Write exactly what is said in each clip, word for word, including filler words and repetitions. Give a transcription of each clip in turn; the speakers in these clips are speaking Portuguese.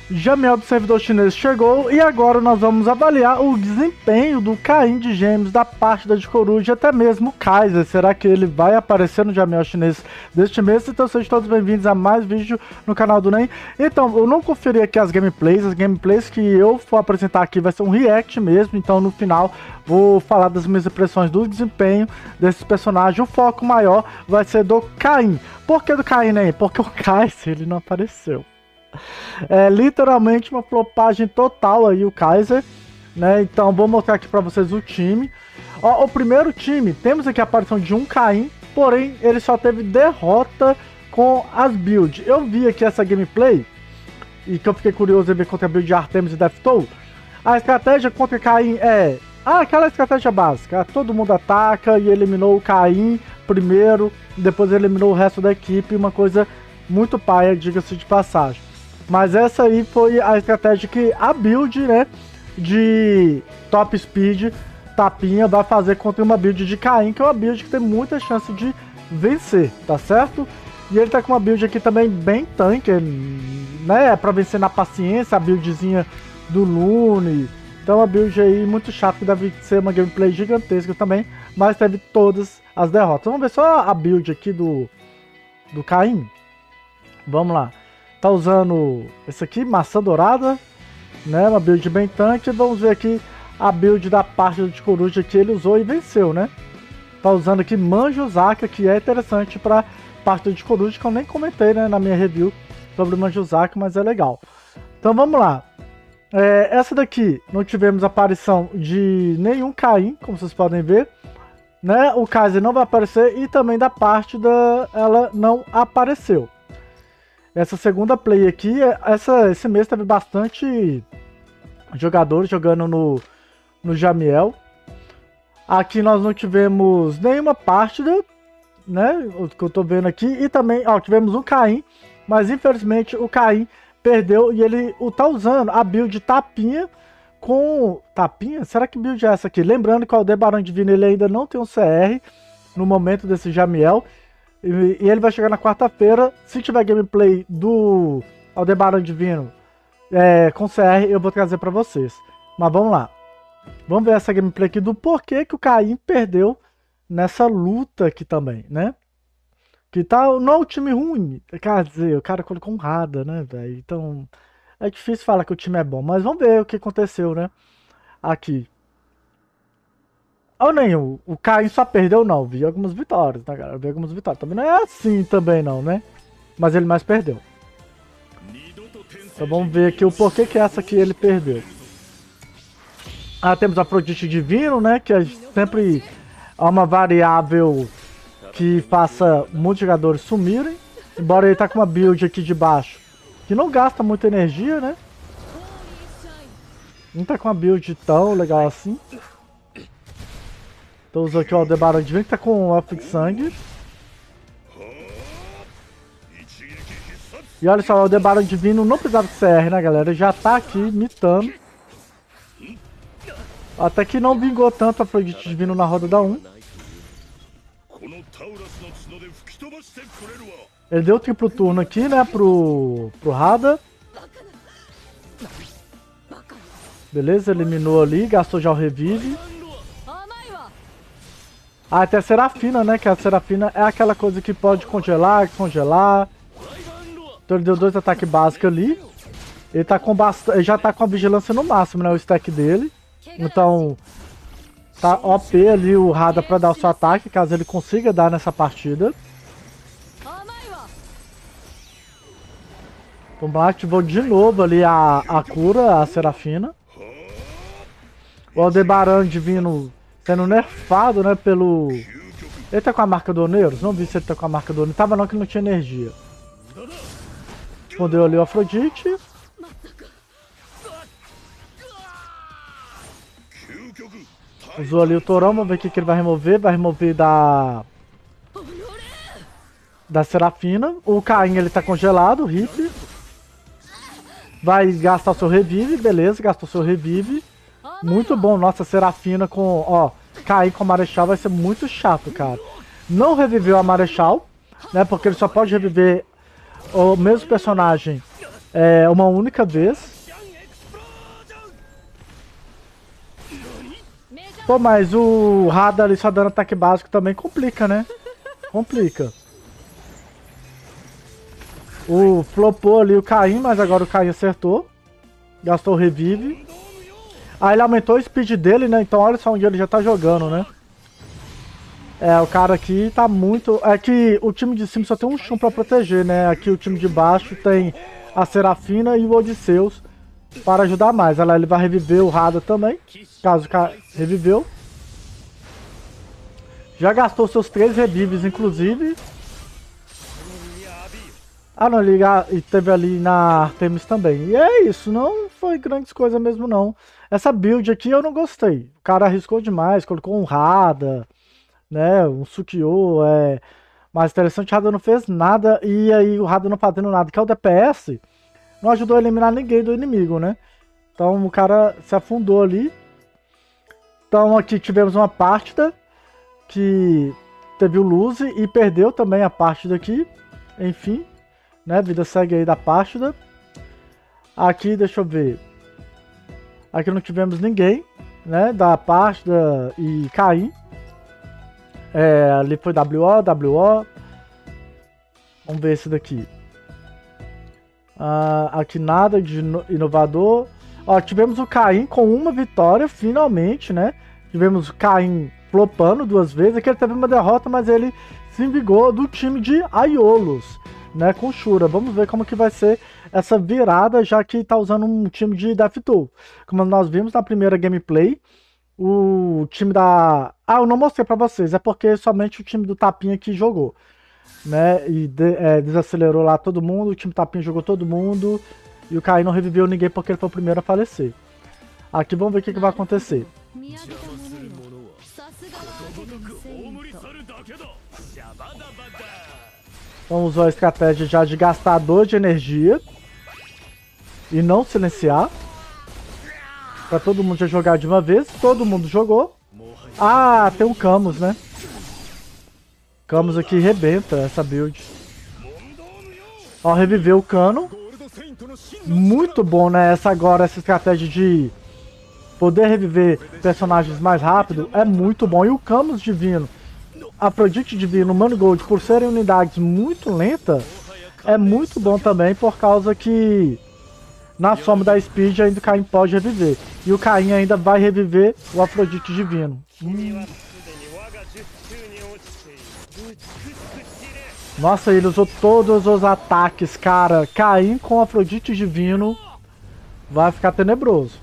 Jamiel do servidor chinês chegou e agora nós vamos avaliar o desempenho do Caim de Gêmeos da partida de Coruja, até mesmo o Kaiser. Será que ele vai aparecer no Jamiel chinês deste mês? Então sejam todos bem-vindos a mais vídeo no canal do Nen. Então, eu não conferi aqui as gameplays, as gameplays que eu for apresentar aqui vai ser um react mesmo, então no final vou falar das minhas impressões do desempenho desses personagens. O foco maior vai ser do Caim. Por que do Caim, Nen? Porque o Kaiser, ele não apareceu. É literalmente uma flopagem total aí o Kaiser, né? Então vou mostrar aqui pra vocês o time. Ó, o primeiro time, temos aqui a aparição de um Caim, porém ele só teve derrota com as builds. Eu vi aqui essa gameplay e que eu fiquei curioso em ver contra a build de Artemis e Deathtoll. A estratégia contra Caim é ah, aquela estratégia básica, todo mundo ataca e eliminou o Caim primeiro, depois eliminou o resto da equipe, uma coisa muito paia, diga-se de passagem. Mas essa aí foi a estratégia que a build, né, de top speed, tapinha, vai fazer contra uma build de Caim, que é uma build que tem muita chance de vencer, tá certo? E ele tá com uma build aqui também bem tanque, né, pra vencer na paciência, a buildzinha do Lune. Então uma build aí muito chata, que deve ser uma gameplay gigantesca também, mas teve todas as derrotas. Vamos ver só a build aqui do, do Caim. Vamos lá. Tá usando esse aqui, maçã dourada, né? Uma build bem tanque. Vamos ver aqui a build da parte de Coruja que ele usou e venceu, né? Tá usando aqui Manjuzaka, que é interessante pra parte de Coruja, que eu nem comentei, né, na minha review sobre Manjuzaka, mas é legal. Então vamos lá. É, essa daqui não tivemos aparição de nenhum Caim, como vocês podem ver, né? O Kaiser não vai aparecer e também da parte da ela não apareceu. Essa segunda play aqui, essa, esse mês teve bastante jogadores jogando no, no Jamiel. Aqui nós não tivemos nenhuma partida, né? O que eu tô vendo aqui. E também, ó, tivemos um Caim, mas infelizmente o Caim perdeu e ele o tá usando a build tapinha com... Tapinha? Será que build é essa aqui? Lembrando que o Aldebaran Divino ele ainda não tem um C R no momento desse Jamiel. E ele vai chegar na quarta-feira. Se tiver gameplay do Aldebaran Divino é, com C R, eu vou trazer pra vocês. Mas vamos lá. Vamos ver essa gameplay aqui do porquê que o Caim perdeu nessa luta aqui também, né? Que tá, não é um time ruim. Quer dizer, o cara colocou um Rada, né, velho? Então, é difícil falar que o time é bom. Mas vamos ver o que aconteceu, né? Aqui. Ou nenhum, o Caim só perdeu não, vi algumas vitórias, né, galera? Vi algumas vitórias. Também não é assim também não, né? Mas ele mais perdeu. Então vamos ver aqui o porquê que essa aqui ele perdeu. Ah, temos a Afrodite Divino, né? Que é sempre uma variável que faça muitos jogadores sumirem. Embora ele tá com uma build aqui de baixo que não gasta muita energia, né? Não tá com uma build tão legal assim. Então usou aqui o Aldebaran Divino, que tá com o Elfo de Sangue. E olha só, o Aldebaran Divino não precisava de C R, né, galera? Ele já tá aqui, mitando. Até que não vingou tanto a Afrodite Divino na roda da um. Ele deu triplo turno aqui, né, pro, pro Rada. Beleza, eliminou ali, gastou já o revive. Ah, tem a Serafina, né? Que a Serafina é aquela coisa que pode congelar, descongelar. Então ele deu dois ataques básicos ali. Ele, tá com bast... ele já tá com a vigilância no máximo, né? O stack dele. Então, tá O P ali o Rada pra dar o seu ataque, caso ele consiga dar nessa partida. Vamos lá, ativou de novo ali a, a cura, a Serafina. O Aldebaran Divino sendo nerfado, né, pelo... Ele tá com a marca do Oneiros? Não vi se ele tá com a marca do Oneiros. Tava não, que não tinha energia. Respondeu ali o Afrodite. Usou ali o Torão, vamos ver o que, que ele vai remover. Vai remover da... Da Serafina. O Caim, ele tá congelado, hip. Vai gastar o seu revive, beleza, gastou o seu revive. Muito bom, nossa, Serafina com, ó, Caim com a Marechal vai ser muito chato, cara. Não reviveu a Marechal, né, porque ele só pode reviver o mesmo personagem é, uma única vez. Pô, mas o Rada ali só dando ataque básico também complica, né? Complica. O flopou ali o Caim, mas agora o Caim acertou. Gastou o revive. Aí ele aumentou o speed dele, né? Então olha só onde ele já tá jogando, né? É, o cara aqui tá muito... É que o time de cima só tem um Shun pra proteger, né? Aqui o time de baixo tem a Serafina e o Odisseus para ajudar mais. Olha lá, ele vai reviver o Rada também, caso o cara reviveu. Já gastou seus três revives, inclusive. Ah, não, ele e teve ali na Artemis também. E é isso, não foi grandes coisas mesmo, não. Essa build aqui eu não gostei. O cara arriscou demais, colocou um Rada, né, um Sukiô, é... Mas interessante, o Rada não fez nada, e aí o Rada não fazendo nada, que é o D P S, não ajudou a eliminar ninguém do inimigo, né? Então o cara se afundou ali. Então aqui tivemos uma partida que teve o lose e perdeu também a partida aqui. Enfim, né? Vida segue aí da partida. Aqui, deixa eu ver. Aqui não tivemos ninguém, né? Da partida e Caim. É, ali foi W O, W O. Vamos ver esse daqui. Ah, aqui nada de inovador. Ó, tivemos o Caim com uma vitória, finalmente, né? Tivemos o Caim flopando duas vezes. Aqui ele teve uma derrota, mas ele se vingou do time de Aiolos, né? Com Shura. Vamos ver como que vai ser essa virada, já que tá usando um time de Deathtoll. Como nós vimos na primeira gameplay, o time da... Ah, eu não mostrei pra vocês, é porque somente o time do Tapinha que jogou, né? E de, é, desacelerou lá todo mundo, o time Tapinha jogou todo mundo, e o Caim não reviveu ninguém porque ele foi o primeiro a falecer. Aqui vamos ver o que, que vai acontecer. Então usou a estratégia já de gastar dois de energia e não silenciar. Pra todo mundo já jogar de uma vez. Todo mundo jogou. Ah, tem um Camus, né? Camus aqui rebenta essa build. Ó, reviveu o Cano. Muito bom, né? Essa agora, essa estratégia de poder reviver personagens mais rápido é muito bom. E o Camus divino, Afrodite divino, Mangold, por serem unidades muito lentas, é muito bom também, por causa que na soma da speed ainda o Caim pode reviver. E o Caim ainda vai reviver o Afrodite divino. Hum. Nossa, ele usou todos os ataques, cara. Caim com Afrodite divino vai ficar tenebroso.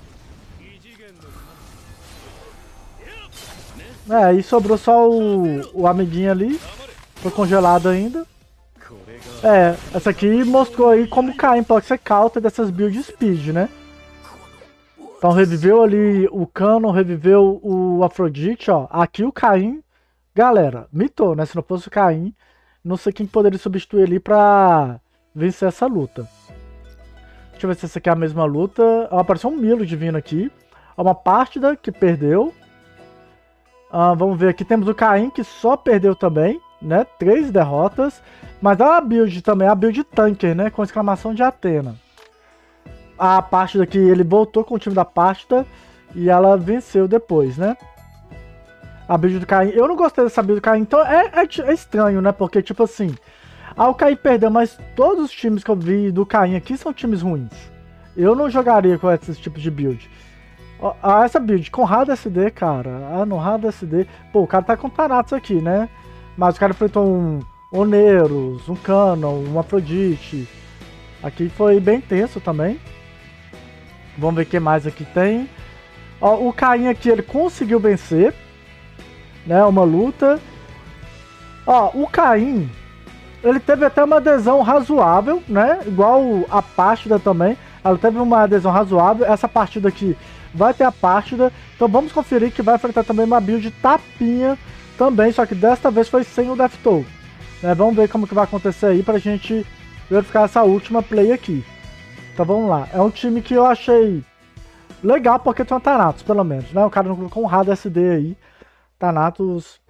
É, e sobrou só o, o amiguinho ali. Foi congelado ainda. É, essa aqui mostrou aí como o Caim pode ser counter dessas build speed, né? Então reviveu ali o Cano, reviveu o Afrodite, ó. Aqui o Caim, galera, mitou, né? Se não fosse o Caim, não sei quem poderia substituir ali pra vencer essa luta. Deixa eu ver se essa aqui é a mesma luta. Ó, apareceu um Milo divino aqui. Ó, uma partida que perdeu. Ah, vamos ver aqui, temos o Caim que só perdeu também, né? Três derrotas. Mas é uma build também, a build tanker, né? Com exclamação de Athena. A partida que ele voltou com o time da partida e ela venceu depois, né? A build do Caim, eu não gostei dessa build do Caim, então é, é, é estranho, né? Porque, tipo assim, ah, o Caim perdeu, mas todos os times que eu vi do Caim aqui são times ruins. Eu não jogaria com esses tipos de build. Ah, essa build com Rada S D, cara. Ah, no Rada S D. Pô, o cara tá com Thanatos aqui, né? Mas o cara enfrentou um Oneros, um Canon, um Afrodite. Aqui foi bem tenso também. Vamos ver o que mais aqui tem. Ó, o Caim aqui, ele conseguiu vencer, né? Uma luta. Ó, o Caim, ele teve até uma adesão razoável, né? Igual a partida também. Ela teve uma adesão razoável. Essa partida aqui vai ter a partida. Então vamos conferir que vai enfrentar também uma build Tapinha também. Só que desta vez foi sem o Deathtoll. Né? Vamos ver como que vai acontecer aí pra gente verificar essa última play aqui. Então vamos lá. É um time que eu achei legal porque tem um Thanatos, pelo menos. Né? O cara não colocou um Rada S D aí. Thanatos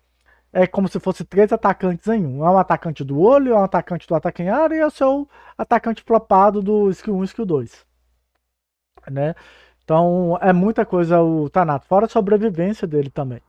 é como se fosse três atacantes em um. É um atacante do olho, é um atacante do ataque em área e é o seu atacante flopado do skill um e skill dois. Né? Então é muita coisa o Thanatos, fora a sobrevivência dele também.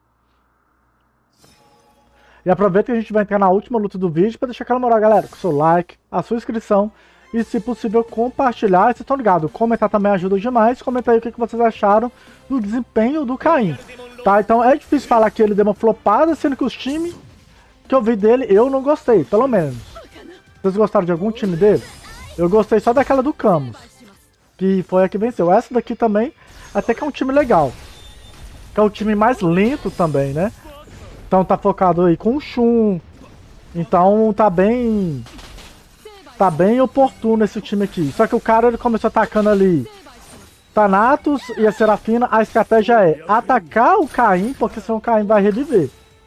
E aproveita que a gente vai entrar na última luta do vídeo para deixar aquela moral, galera, com o seu like, a sua inscrição e, se possível, compartilhar. Vocês estão ligados? Comentar também ajuda demais. Comenta aí o que vocês acharam do desempenho do Caim. Tá? Então é difícil falar que ele deu uma flopada, sendo que os times que eu vi dele, eu não gostei, pelo menos. Vocês gostaram de algum time dele? Eu gostei só daquela do Camus, que foi a que venceu. Essa daqui também, até que é um time legal. Que é o time mais lento também, né? Então tá focado aí com o Shun. Então tá bem... Tá bem oportuno esse time aqui. Só que o cara, ele começou atacando ali Thanatos e a Serafina. A estratégia é atacar o Caim, porque senão o Caim vai reviver.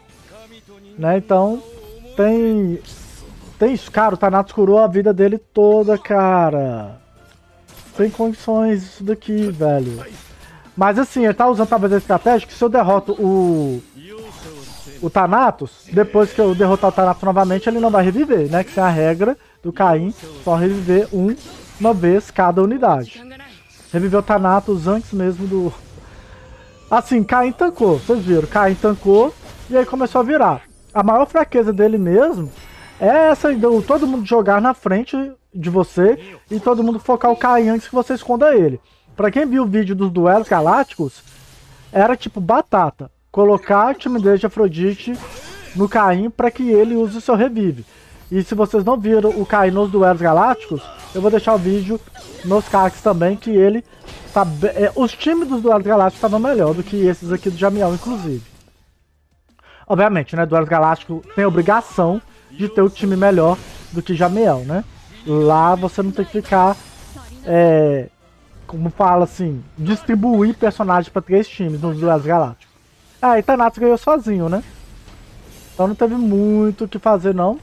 Né? Então tem... Tem isso, cara. O Thanatos curou a vida dele toda, cara. Tem condições isso daqui, velho. Mas assim, ele tá usando talvez a estratégia que se eu derroto o... O Thanatos, depois que eu derrotar o Thanatos novamente, ele não vai reviver, né? Que é a regra do Caim, só reviver um, uma vez cada unidade. Reviveu o Thanatos antes mesmo do... Assim, Caim tancou, vocês viram, Caim tancou e aí começou a virar. A maior fraqueza dele mesmo é essa, então, todo mundo jogar na frente de você e todo mundo focar o Caim antes que você esconda ele. Pra quem viu o vídeo dos duelos galácticos, era tipo batata. Colocar a timidez de Afrodite no Caim para que ele use o seu revive. E se vocês não viram o Caim nos duelos galácticos, eu vou deixar o vídeo nos cards também, que ele tá é, os times dos duelos galácticos estavam melhor do que esses aqui do Jamiel, inclusive. Obviamente, né, duelos galácticos tem a obrigação de ter o time melhor do que Jamiel, né? Lá você não tem que ficar, é, como fala assim, distribuir personagens para três times nos duelos galácticos. Ah, e Thanatos ganhou sozinho, né? Então não teve muito o que fazer, não.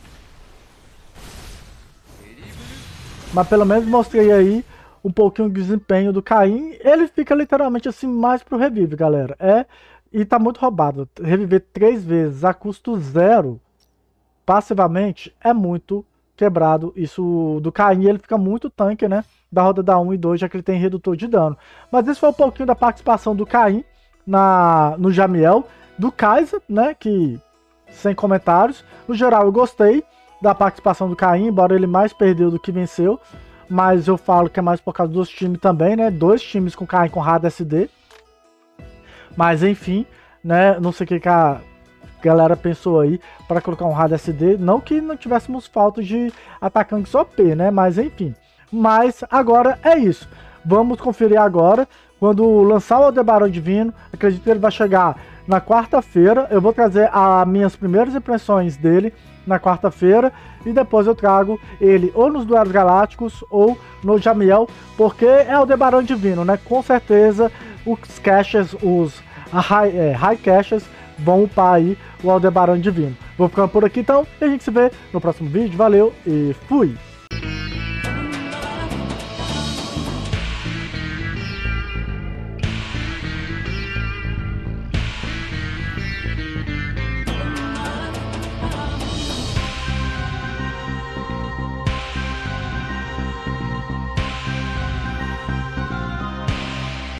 Mas pelo menos mostrei aí um pouquinho do desempenho do Caim. Ele fica literalmente assim mais pro revive, galera. É, e tá muito roubado. Reviver três vezes a custo zero, passivamente, é muito quebrado. Isso do Caim, ele fica muito tanque, né? Da roda da um e dois, já que ele tem redutor de dano. Mas esse foi um pouquinho da participação do Caim Na, no Jamiel, do Kaiser, né, que sem comentários. No geral eu gostei da participação do Caim, embora ele mais perdeu do que venceu, mas eu falo que é mais por causa dos times também, né, dois times com Caim com Rada S D. Mas enfim, né, não sei o que, que a galera pensou aí para colocar um Rada S D, não que não tivéssemos falta de atacantes O P, né, mas enfim. Mas agora é isso, vamos conferir agora. Quando lançar o Aldebaran Divino, acredito que ele vai chegar na quarta-feira. Eu vou trazer as minhas primeiras impressões dele na quarta-feira. E depois eu trago ele ou nos Duelos Galácticos ou no Jamiel. Porque é o Aldebaran Divino, né? Com certeza os caches, os high, é, high caches vão upar aí o Aldebaran Divino. Vou ficando por aqui então. E a gente se vê no próximo vídeo. Valeu e fui!